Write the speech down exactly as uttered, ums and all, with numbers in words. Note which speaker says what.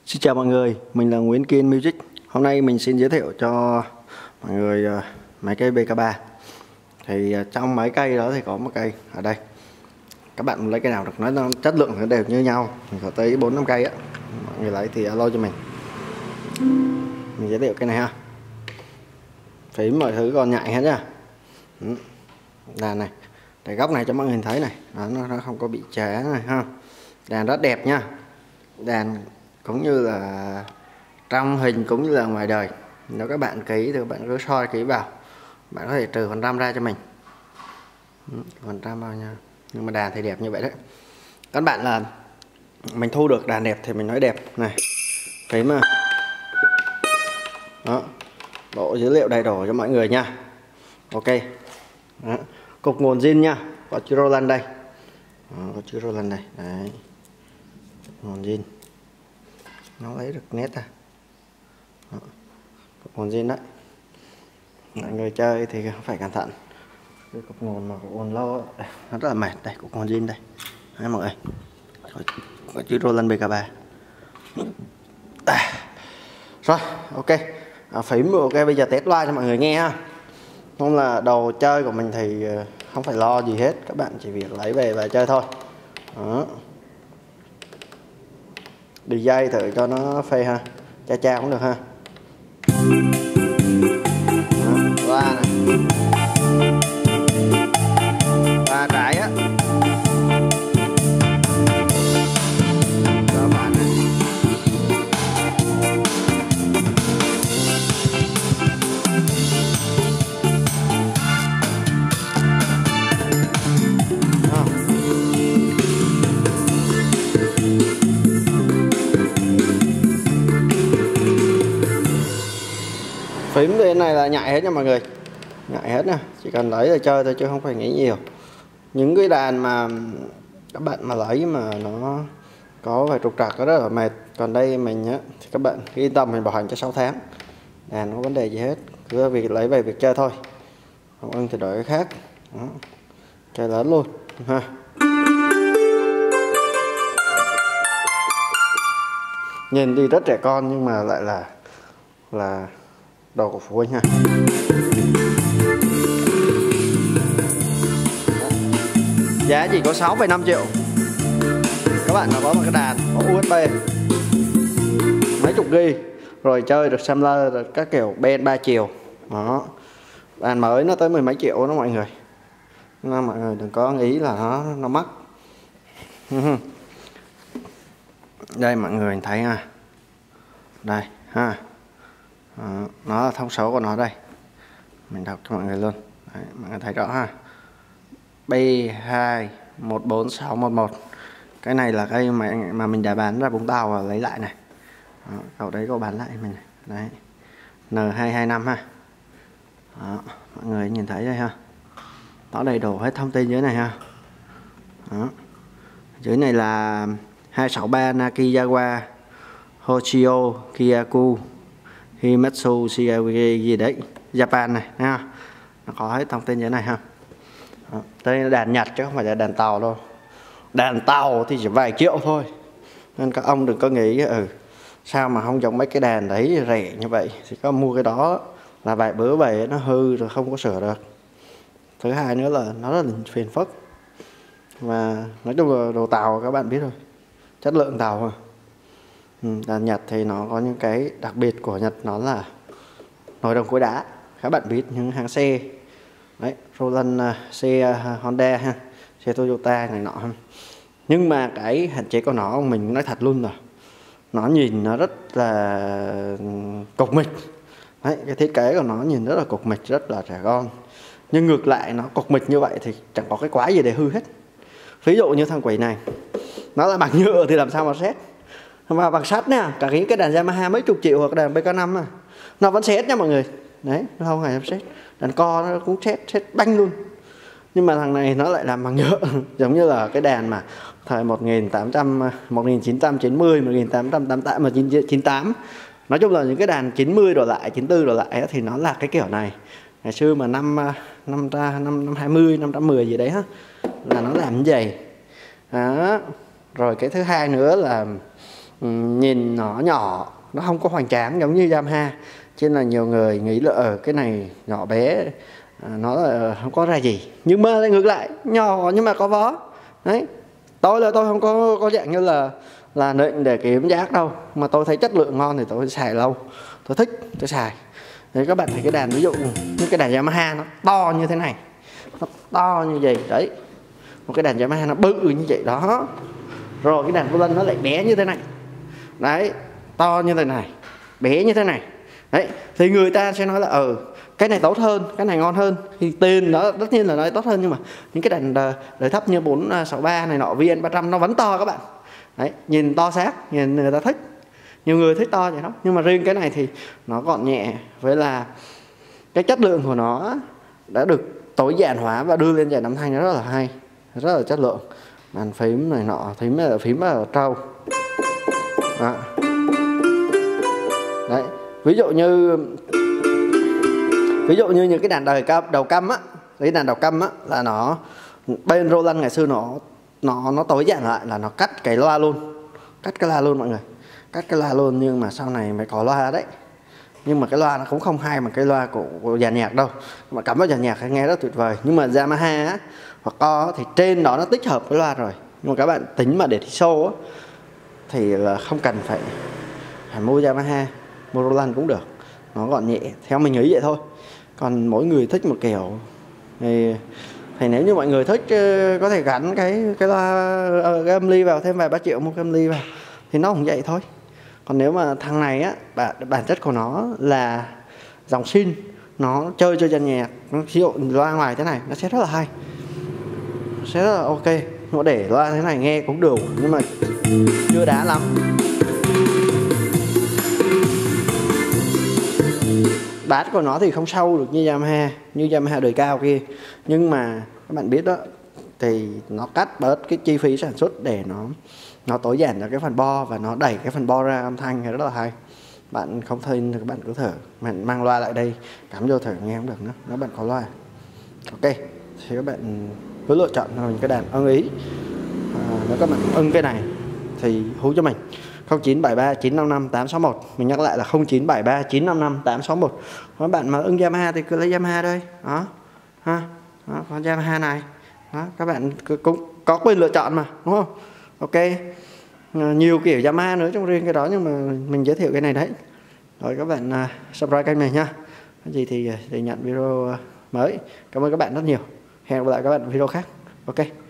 Speaker 1: Xin chào mọi người, mình là Nguyễn Kiên Music. Hôm nay mình xin giới thiệu cho mọi người uh, máy cây bê ca ba. Thì uh, trong mấy cây đó thì có một cây ở đây. Các bạn lấy cây nào được, nói nó chất lượng nó đều như nhau. Mình có tới bốn năm cây á. Mọi người lấy thì alo cho mình. Mình giới thiệu cây này ha. Phím mọi thứ còn nhạy hết nha. Đàn này, để góc này cho mọi người thấy này, đó, nó, nó không có bị chá này ha. Đàn rất đẹp nha. Đàn cũng như là trong hình cũng như là ngoài đời. Nếu các bạn ký thì các bạn cứ soi ký vào, bạn có thể trừ phần trăm ra cho mình, phần trăm bao nhiêu, nhưng mà đàn thì đẹp như vậy đấy. Các bạn là mình thu được đàn đẹp thì mình nói đẹp này, phím mà đó, bộ dữ liệu đầy đủ cho mọi người nha. Ok đó. Cục nguồn zin nha, có chữ Roland đây đó, có chữ Roland đây đấy, nguồn zin nó lấy được nét à. Đó. Cục nguồn zin đấy, mọi người chơi thì phải cẩn thận. Cái cục nguồn mà cục nguồn lâu nó rất là mệt. Đây cục nguồn zin đây đấy, mọi người có, có chữ Roland bê ca ba à. Rồi ok à, phím ok. Bây giờ test loa cho mọi người nghe ha. Không là đồ chơi của mình thì không phải lo gì hết, các bạn chỉ việc lấy về và chơi thôi. Đó. Đi dây thử cho nó phê ha, cha cha cũng được ha. Loa này, loa trái á, cho bạn này. Phím bên này là nhạy hết nha mọi người, nhạy hết nha, chỉ cần lấy là chơi thôi chứ không phải nghĩ nhiều. Những cái đàn mà các bạn mà lấy mà nó có vài trục trặc đó rất là mệt. Còn đây mình á thì các bạn yên tâm, mình bảo hành cho sáu tháng, đàn không có vấn đề gì hết, cứ việc lấy về việc chơi thôi, không ưng thì đổi cái khác. Đó. Chơi lớn luôn ha. Nhìn đi rất trẻ con nhưng mà lại là là đồ của phụ huynh ha. Giá chỉ có sáu phẩy năm triệu. Các bạn nó có một cái đàn có u ét bê mấy chục ghi, rồi chơi được sampler được các kiểu band ba chiều. Đó. Đàn mới nó tới mười mấy triệu đó mọi người. Nên mọi người đừng có nghĩ là nó nó mắc. Đây mọi người thấy ha. Đây ha. Đó, nó là thông số của nó đây, mình đọc cho mọi người luôn. Đấy, mọi người thấy rõ ha, B hai một bốn sáu một một. Cái này là cây mà, mà mình đã bán ra Vũng Tàu và lấy lại này. Đó, cậu đấy có bán lại mình này. Đấy, N hai hai năm ha. Đó, mọi người nhìn thấy đây ha, nó đầy đủ hết thông tin dưới này ha. Đó. Dưới này là hai sáu ba Naki Jaguar Hoshio Kiyaku Himatsu Shigeru gì đấy, Japan này ha. Nó có hết thông tin như thế này ha. Đó. Đây là đàn Nhật chứ không phải là đàn Tàu đâu. Đàn Tàu thì chỉ vài triệu thôi, nên các ông đừng có nghĩ ừ sao mà không giống mấy cái đàn đấy rẻ như vậy. Thì có mua cái đó là vài bữa về nó hư rồi không có sửa được. Thứ hai nữa là nó rất là phiền phức. Và nói chung là đồ Tàu các bạn biết rồi, chất lượng Tàu mà. Ừ, đàn Nhật thì nó có những cái đặc biệt của Nhật, nó là nồi đồng cối đá. Các bạn biết những hãng xe đấy, Roland, xe Honda ha, xe Toyota này nọ. Nhưng mà cái hạn chế của nó mình nói thật luôn rồi, nó nhìn nó rất là cục mịch đấy, cái thiết kế của nó nhìn rất là cục mịch, rất là trẻ con. Nhưng ngược lại nó cục mịch như vậy thì chẳng có cái quái gì để hư hết. Ví dụ như thằng quỷ này, nó là bằng nhựa thì làm sao mà xét, mà bằng sắt nha. Cả cái, cái đàn Yamaha mấy chục triệu hoặc đàn bê ca năm à, nó vẫn xét nha mọi người. Đấy, nó không hề xét. Đàn co nó cũng xét, xét banh luôn. Nhưng mà thằng này nó lại làm bằng nhựa. Giống như là cái đàn mà thời một nghìn tám trăm, một nghìn chín trăm chín mươi, một nghìn tám trăm tám mươi tám, một nghìn chín trăm chín mươi tám. Nói chung là những cái đàn chín mươi đổ lại, chín mươi tư đổ lại thì nó là cái kiểu này. Ngày xưa mà năm năm năm năm hai mươi, năm trăm mười gì đấy ha, là nó làm như vậy. Đó. Rồi cái thứ hai nữa là nhìn nó nhỏ, nó không có hoành tráng giống như Yamaha, cho nên là nhiều người nghĩ là ở cái này nhỏ bé, nó là không có ra gì, nhưng mà lại ngược lại, nhỏ nhưng mà có vó. Đấy, tôi là tôi không có có dạng như là là định để kiểm giác đâu, mà tôi thấy chất lượng ngon thì tôi xài lâu, tôi thích tôi xài. Đấy, các bạn thấy cái đàn ví dụ như cái đàn Yamaha nó to như thế này, nó to như vậy đấy, một cái đàn Yamaha nó bự như vậy đó, rồi cái đàn violin nó lại bé như thế này, đấy, to như thế này, bé như thế này, đấy, thì người ta sẽ nói là ừ cái này tốt hơn, cái này ngon hơn, thì tiền nó tất nhiên là nói tốt hơn, nhưng mà những cái đàn đời thấp như bốn sáu ba này nọ, vê en ba trăm nó vẫn to các bạn. Đấy, nhìn to xác, nhìn người ta thích, nhiều người thích to vậy đó, nhưng mà riêng cái này thì nó gọn nhẹ, với là cái chất lượng của nó đã được tối giản hóa và đưa lên dàn âm thanh nó rất là hay, rất là chất lượng. Bàn phím này nọ, phím là phím là trâu đó. Đấy, ví dụ như ví dụ như những cái đàn đời cam, đầu căm á, cái đàn đầu căm á là nó bên Roland ngày xưa nó nó nó tối giản lại là nó cắt cái loa luôn, cắt cái loa luôn mọi người, cắt cái loa luôn, nhưng mà sau này mới có loa đấy. Nhưng mà cái loa nó cũng không hay mà cái loa của, của dàn nhạc đâu, mà cắm vào dàn nhạc nghe rất tuyệt vời. Nhưng mà Yamaha á, hoặc Co thì trên đó nó tích hợp cái loa rồi, nhưng mà các bạn tính mà để thi show á, thì là không cần phải phải mua Yamaha, mua Roland cũng được, nó gọn nhẹ, theo mình nghĩ vậy thôi. Còn mỗi người thích một kiểu thì, thì nếu như mọi người thích có thể gắn cái cái loa cái âm ly vào, thêm vài ba triệu mua cái âm ly vào thì nó cũng vậy thôi. Còn nếu mà thằng này á, bản, bản chất của nó là dòng xin, nó chơi cho dàn nhạc, nó ví dụ loa ngoài thế này nó sẽ rất là hay, sẽ rất là ok. Nó để loa thế này nghe cũng đủ, nhưng mà chưa đã lắm. Bass của nó thì không sâu được như Yamaha, như Yamaha đời cao kia, nhưng mà các bạn biết đó, thì nó cắt bớt cái chi phí sản xuất để nó nó tối giản cho cái phần bo, và nó đẩy cái phần bo ra âm thanh rất là hay. Bạn không tin thì các bạn cứ thử, mình mang loa lại đây cắm vô thử nghe không được nữa, nếu bạn có loa. Ok, thì các bạn cứ lựa chọn cho mình cái đàn ưng ý. À, nếu các bạn ưng cái này thì hú cho mình không chín bảy ba chín năm năm tám sáu một. Mình nhắc lại là không chín bảy ba chín năm năm tám sáu một. Các bạn mà ưng Yamaha thì cứ lấy Yamaha đây đó ha, đó, con Yamaha này đó, các bạn cũng có quyền lựa chọn mà, đúng không? Ok, nhiều kiểu Yamaha nữa trong riêng cái đó, nhưng mà mình giới thiệu cái này đấy. Rồi các bạn uh, subscribe kênh này nha, cái gì thì để nhận video mới. Cảm ơn các bạn rất nhiều, hẹn gặp lại các bạn video khác. Ok.